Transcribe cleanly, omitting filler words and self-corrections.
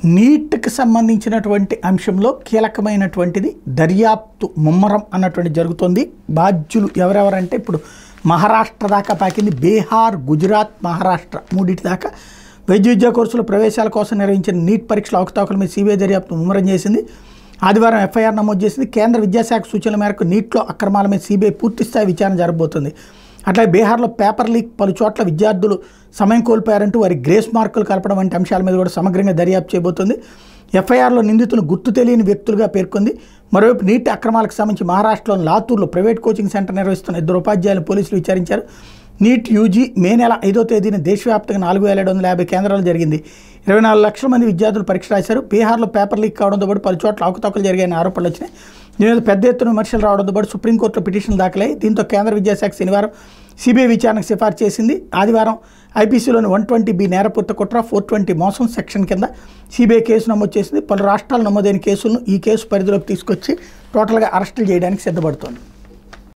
నీట్కి సంబంధించినటువంటి అంశంలో కీలకమైనటువంటిది దర్యాప్తు ముమ్మరం అన్నటువంటి జరుగుతుంది. బాధ్యులు ఎవరెవరంటే ఇప్పుడు మహారాష్ట్ర దాకా పాకింది. బీహార్, గుజరాత్, మహారాష్ట్ర మూడింటి దాకా వైద్య విద్యా కోర్సుల ప్రవేశాల కోసం నిర్వహించిన నీట్ పరీక్షల అవకతవకల మీద సిబిఐ దర్యాప్తు ముమ్మరం చేసింది. ఆదివారం ఎఫ్ఐఆర్ నమోదు చేసింది. కేంద్ర విద్యాశాఖ సూచనల మేరకు నీట్లో అక్రమాల మీద సిబిఐ పూర్తిస్థాయి విచారణ జరగబోతుంది. అట్లాగే బీహార్లో పేపర్ లీక్, పలు చోట్ల విద్యార్థులు సమయం కోల్పోయారంటూ వారి గ్రేస్ మార్కులు కలపడం వంటి అంశాల మీద కూడా సమగ్రంగా దర్యాప్తు చేయబోతుంది. ఎఫ్ఐఆర్లో నిందితులను గుర్తు తెలియని వ్యక్తులుగా పేర్కొంది. మరోవైపు నీట్ అక్రమాలకు సంబంధించి మహారాష్ట్రలోని లాతూర్లో ప్రైవేట్ కోచింగ్ సెంటర్ నిర్వహిస్తున్న 2 ఉపాధ్యాయులను పోలీసులు విచారించారు. నీట్ యూజీ మే నెల 5వ తేదీన దేశవ్యాప్తంగా 4750 కేంద్రాలు జరిగింది. 24 లక్షల మంది విద్యార్థులు పరీక్ష రాశారు. బీహార్లో పేపర్ లీక్ కావడంతో పాటు పలు చోట్ల అవకతవకలు జరిగాయని ఆరోపణలు వచ్చినాయి. దీని మీద పెద్ద ఎత్తున విమర్శలు రావడంతో పాటు సుప్రీంకోర్టులో పిటిషన్లు దాఖలయ్యాయి. దీంతో కేంద్ర విద్యాశాఖ శనివారం సిబిఐ విచారణకు సిఫార్సు చేసింది. ఆదివారం ఐపీసీలోని 120B నేరపూర్త కుట్ర, 420 మోసం సెక్షన్ కింద సిబిఐ కేసు నమోదు చేసింది. పలు రాష్ట్రాలు నమోదైన కేసులను ఈ కేసు పరిధిలోకి తీసుకొచ్చి టోటల్గా అరెస్టులు చేయడానికి సిద్ధపడుతోంది.